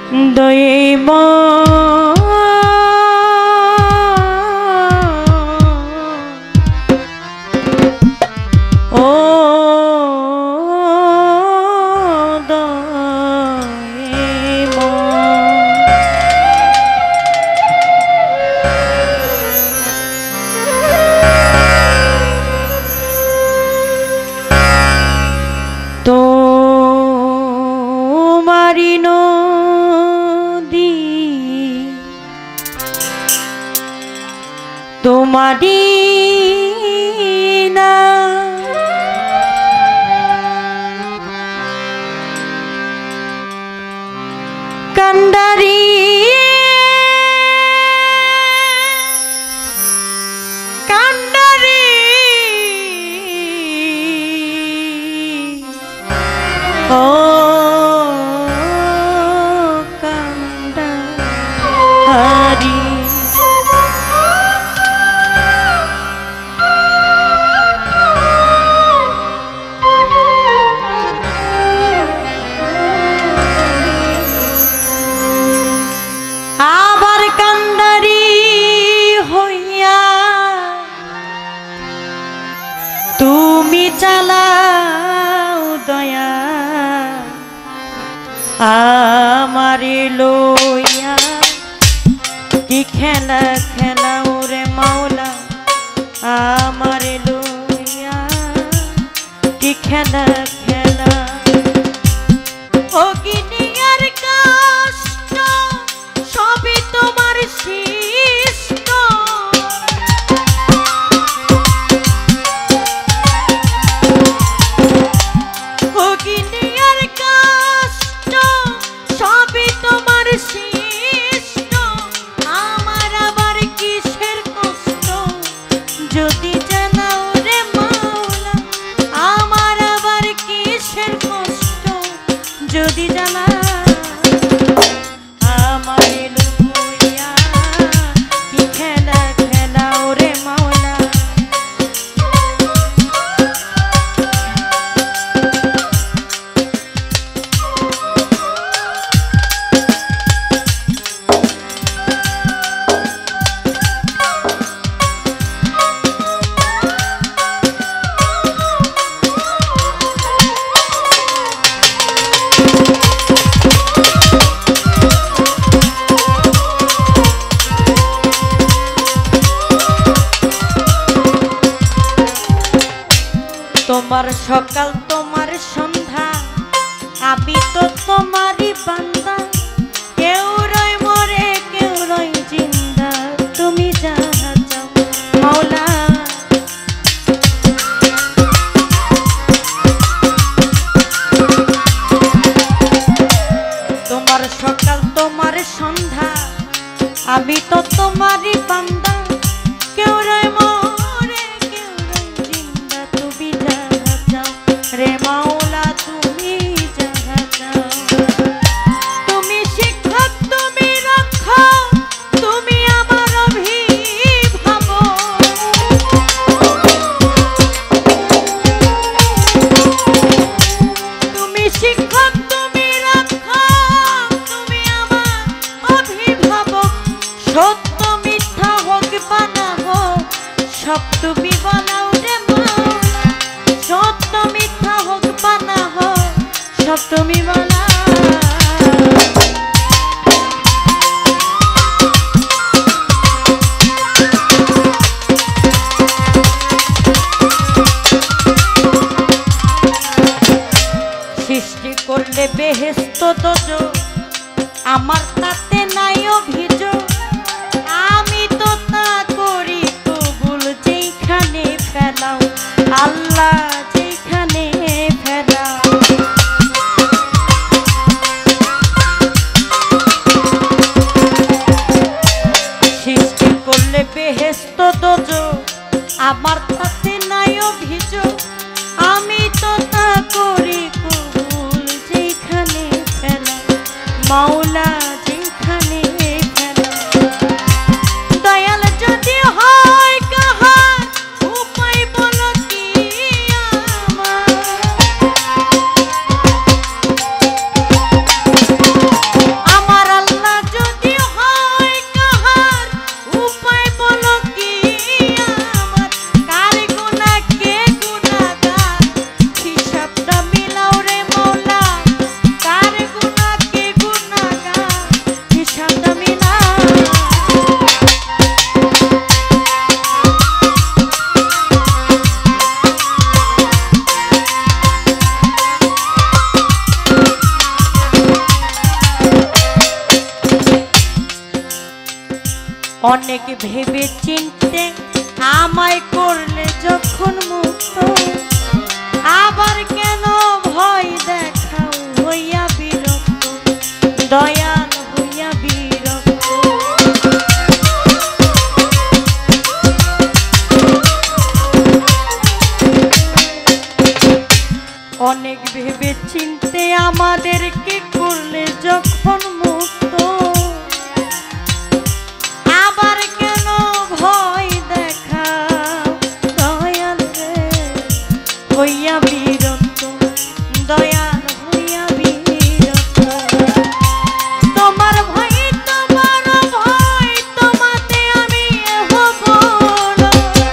দইব ও দইব তো মারিনো তোমারি না কান্ডারি কান্ডারি ও কান্ডারি তুমি চালাও দয়া আমারে লইয়া কি খেলা খেলাও রে মাওলা আমারে লইয়া কি খেলা খেলা ও গিনিয়ার কষ্ট সবই তোমার সৃষ্ট যদি জানা আমারে লইয়া কি খেলা খেলাও রে মাওলা তোমার সকাল তোমার সন্ধ্যা আমি তো তোমারই বান্দা কেউ রয় মরে কেউ রয় জিন্দা তুমি যাহা চাও মাওলা তোমার সকাল তোমার সন্ধ্যা আমি তো তোমারই বান্দা কেউ রয় রে মাওলা তুমি যাহা চাও তুমি শিক্ষক তুমি রক্ষক তুমি আমার অভিভাবক তুমি শিক্ষক তুমি রক্ষক তুমি আমার অভিভাবক সত্য মিথ্যা হোক বা না হোক সব তুমি বলাও রে মাওলা সত্য মিথ্যা হোক বা না হোক সব তুমি বলা সৃষ্টি করলে বেহেশত দোজখ আমার তাতে নাই অভিযোগ আমি তো তা করি কবুল যেখানে ফেলাও আল্লাহ যেখানে ফেলাও সৃষ্টি করলে বেহেশত দোজখ আমার তাতে নাই অভিযোগ আমি তো তা করি কবুল যেখানে ফেলাও মাওলা যেখানে ফেলাও দয়াল যদি হয় কাহার উপায় বলো কি অনেক ভেবে চিনতে আমায় করলে যখন মুক্ত, আবার কেন ভয় দেখাও হইয়া বিরক্ত, দয়াল হইয়া বিরক্ত। অনেক ভেবে চিনতে আমাদেরকে করলে যখন মুক্ত, আবার কেন ভয় দেখাও দয়াল রে হইয়া বিরক্ত, দয়াল হইয়া বিরক্ত। তোমার ভয় তোমার ভয় তোমাতে আমি হব না,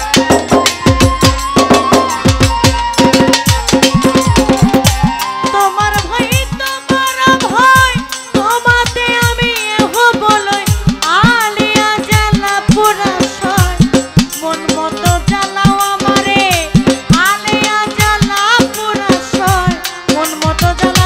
তোমার ভয় তোমার ভয় তোমাতে আমি হব লই। আলিয়া জ্বালা পুরা সয় মন মতো জ্বালাও আমারে, আলিয়া জ্বালা পুরা সয় মন মতো জ্বালা।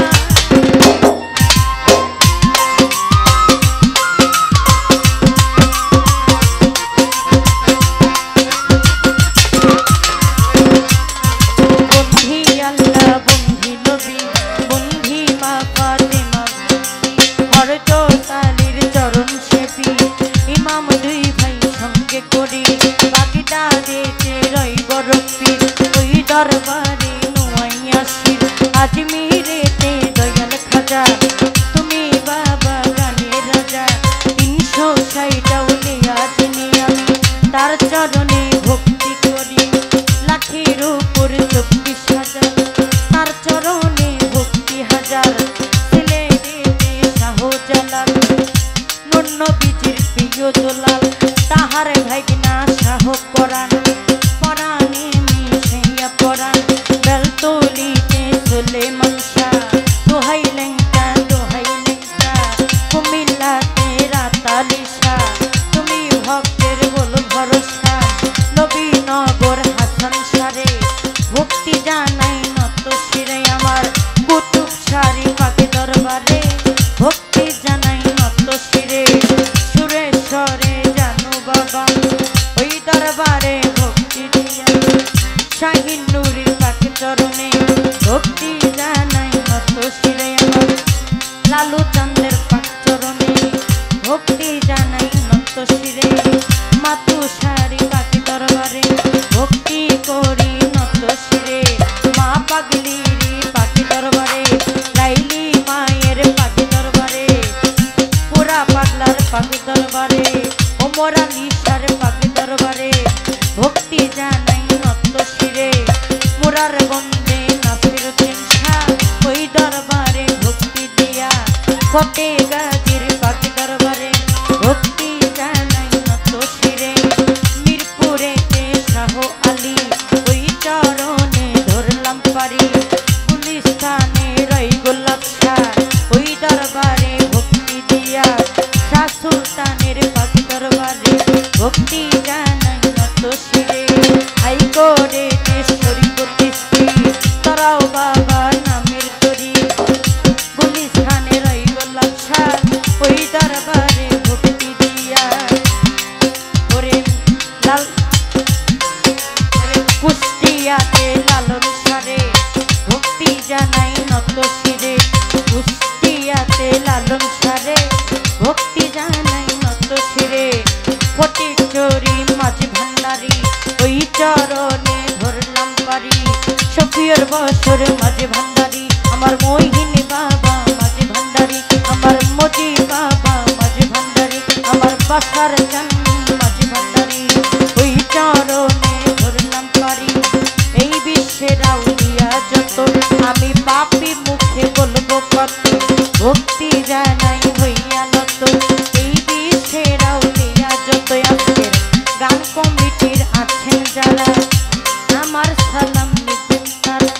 বন্ধি আল্লাহ বন্ধি নবী বন্ধি মা ফাতেমা, হযরত আলীর চরণ সেবী ইমাম দুই ভাই সঙ্গে করি, বাকিটা দিতে রইব রব্বির ওই দরবারে নুয়াইয়া শির। আজমিরেতে দয়াল খাজা তুমি বাবা গানের রাজা, ৩৬০ আউলিয়া চিনি আমি তার চরণে ভক্তি করি, লাখের উপর ২৪,০০০ তার চরণে ভক্তি হাজার। ছেলে দেবে শাহজালাল নূর নবীজির প্রিয় দুলাল, তাহার ভাগনা শাহ পরাণ, পরাণে মিশাইয়া পরাণ। বেলতলিতে সুলেমান শাহ দোহাই লেঙ্কা কুমিল্লাতে রাতালি শাহ তুমি ভক্তের বল ভরসা। নবীনগর হাসান সারে ভক্তি জানাই নত শিরে আমার, কুতুব শাড়ি পাকে দরবারে ভক্তি জানাই নত শিরে। সুরেশ্বরে জানু বাবা ওই দরবারে ভক্তি দিয়া, শাহিন নুরির পাকে চরণে ভক্তি জানাই নত শিরে আমার। লালু চাঁদের পাক চরণে ভক্তি জানাই নত শিরে। মাতু শাড়ি পাকে দরবারে ভক্তি করি নত শিরে। মা পাগলিরি পাকে দরবারে, লাইলি মায়ের পাকে দরবারে, পুরা পাগলার পাকে দরবারে, ওমর আলী শাহর পাকে দরবারে ভক্তি জানাই নত শিরে। মুরার বন্দে নাসিরউদ্দিন শাহ ওই দরবারে ভক্তি দিয়া, ফতে গাজীর পাকে দরবারে ভক্তি জানাই নত শিরে। মিরপুরেতে শাহ আলী ওই চরণে ধরলাম পারি, গুলিস্তানে রই গোলাপ শাহ ওই দরবারে ভক্তি দিয়া, শাহ সুলতানের পাকে দরবারে ভক্তি জানাই নত শিরে। হাইকোর্টে শরীফ স্ত্রী তারাও বাবা নামের তরি, গুলিস্তানে রই গোলাপ শাহ ওই দরবারে ভক্তি দিয়া। ওরে লাল কুষ্টিয়াতে লালন সারে ভক্তি জানাই নত শিরে, কুষ্টিয়াতে লালন সারে ভক্তি জানাই নত শিরে। ফটিকছড়ি মাঝ ভান্ডারি ওই চরণে ধরলাম পারি, শফিয়র বছর মাঝ ভান্ডারি আমার মোহিনী বাবা মাঝ ভান্ডারি, আমার মজি বাবা মাঝ ভান্ডারি, আমার বাসার চান মাঝ ভান্ডারি ওই চরণে ধরলাম পারি। এই বিশ্বের আউলিয়া যত আমি পাপী মুখে বলবো কত, ভক্তি জানাই হইয়া নত। এই বিশ্বের আউলিয়া যত আজকের গান কমিটির আছেন যারা, আমার সালাম নিবেন তারা।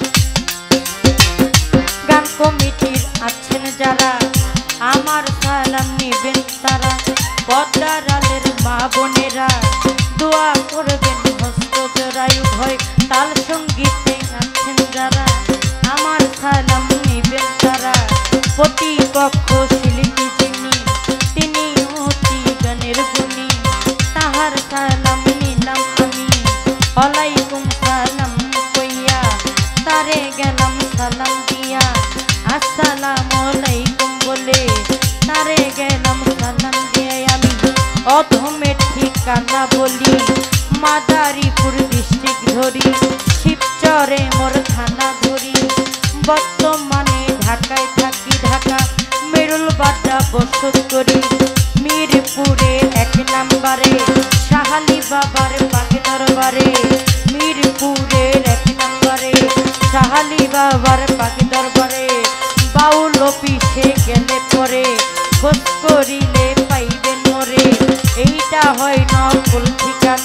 গান কমিটির আছেন যারা আমার সালাম নিবেন তারা। পদ্মার আলের মা বোনেরা দোয়া করবেন হস্ত জোড়ায় ভয়। তাল সঙ্গীতে আছেন যারা আমার সালাম নিবেন তারা। প্রতিপক্ষ শিল্পী যিনি তিনি অতি গানের গুণী, ঠিকানা বলি মাদারীপুর ডিস্ট্রিক্ট ধরি শিবচরে মোর থানা ধরি বর্তমানে ঢাকায় থাকি ঢাকা মেরুল বাড্ডা বসত করি মিরপুরে 1 নম্বরে শাহালি বাবার পাকে দরবারে মিরপুরে 1 নম্বরে শাহালি বাবার পাকে দরবারে বাউল অফিসে গেলে পরে খোঁজ করিলে পাইবেন মোরে এইটা হয় নকল ঠিকানা